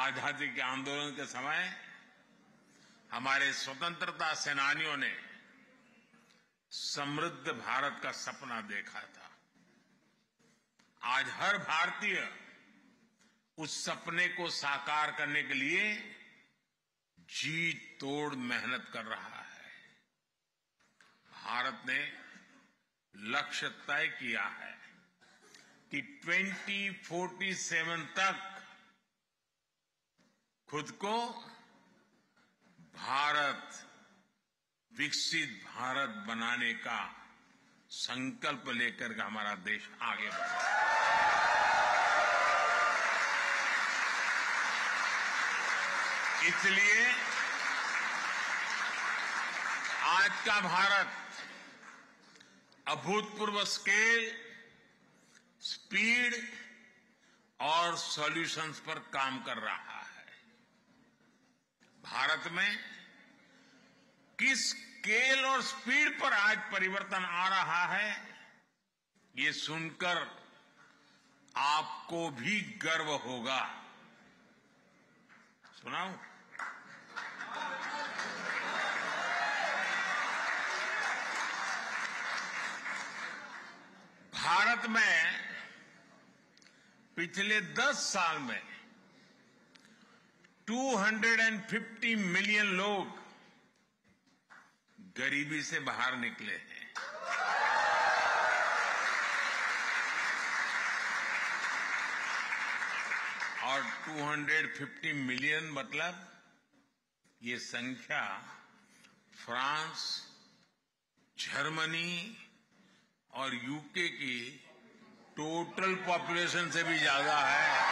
आजादी के आंदोलन के समय हमारे स्वतंत्रता सेनानियों ने समृद्ध भारत का सपना देखा था। आज हर भारतीय उस सपने को साकार करने के लिए जी तोड़ मेहनत कर रहा है। भारत ने लक्ष्य तय किया है कि 2047 तक खुद को विकसित भारत बनाने का संकल्प लेकर के हमारा देश आगे बढ़े। इसलिए आज का भारत अभूतपूर्व स्केल, स्पीड और सॉल्यूशंस पर काम कर रहा है। भारत में किस स्केल और स्पीड पर आज परिवर्तन आ रहा है, ये सुनकर आपको भी गर्व होगा। सुनाऊं? भारत में पिछले 10 साल में 250 मिलियन लोग गरीबी से बाहर निकले हैं। और 250 मिलियन मतलब ये संख्या फ्रांस, जर्मनी और यूके की टोटल पॉपुलेशन से भी ज्यादा है।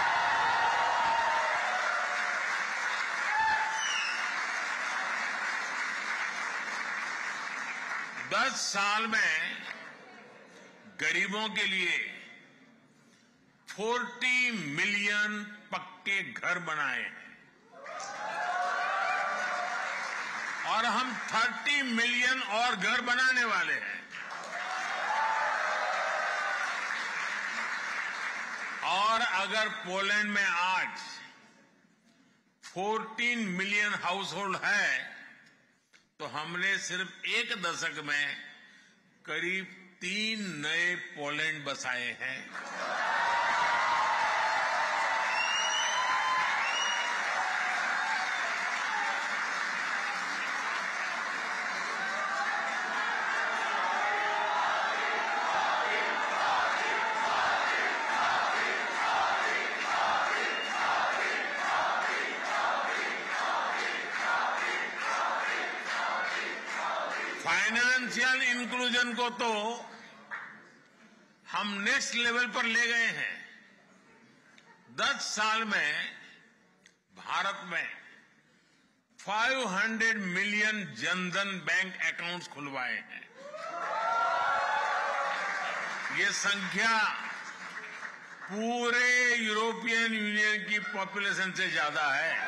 दस साल में गरीबों के लिए 40 मिलियन पक्के घर बनाए हैं और हम 30 मिलियन और घर बनाने वाले हैं। और अगर पोलैंड में आज 14 मिलियन हाउस होल्ड है तो हमने सिर्फ एक दशक में करीब 3 नए पोलैंड बसाए हैं। फाइनेंशियल इंक्लूजन को तो हम नेक्स्ट लेवल पर ले गए हैं। 10 साल में भारत में 500 मिलियन जनधन बैंक अकाउंट्स खुलवाए हैं। ये संख्या पूरे यूरोपियन यूनियन की पॉपुलेशन से ज्यादा है।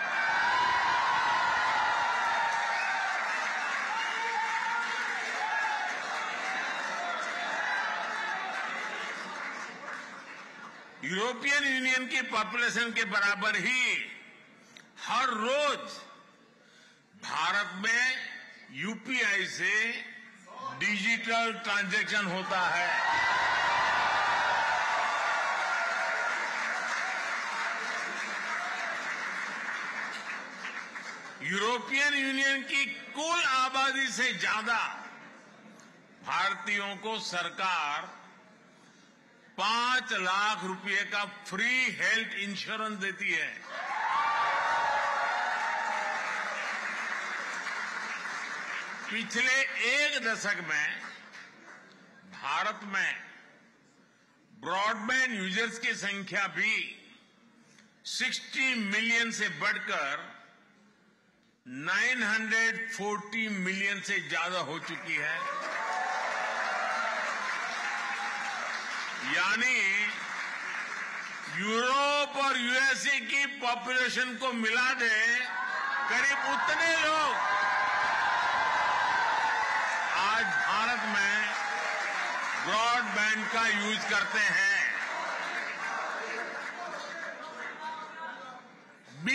यूरोपियन यूनियन की पॉपुलेशन के बराबर ही हर रोज भारत में यूपीआई से डिजिटल ट्रांजैक्शन होता है। यूरोपियन यूनियन की कुल आबादी से ज्यादा भारतीयों को सरकार 5 लाख रुपए का फ्री हेल्थ इंश्योरेंस देती है। पिछले एक दशक में भारत में ब्रॉडबैंड यूजर्स की संख्या भी 60 मिलियन से बढ़कर 940 मिलियन से ज्यादा हो चुकी है। यानी यूरोप और यूएसए की पॉपुलेशन को मिला दे करीब उतने लोग आज भारत में ब्रॉडबैंड का यूज करते हैं।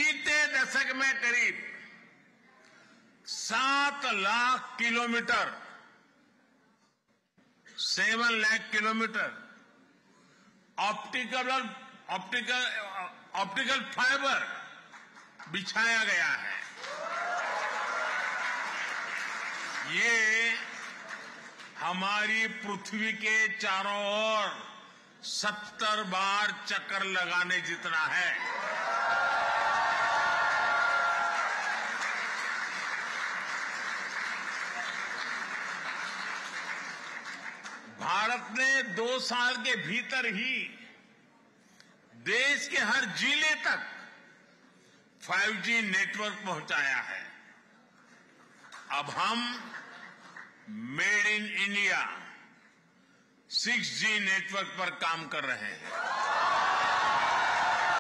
दशक में करीब 7 lakh kilometre 7 lakh kilometre optical fibre बिछाया गया है। ये हमारी पृथ्वी के चारों ओर 70 बार चक्कर लगाने जितना है। भारत ने 2 साल के भीतर ही देश के हर जिले तक 5G नेटवर्क पहुंचाया है। अब हम made in India 6G network पर काम कर रहे हैं।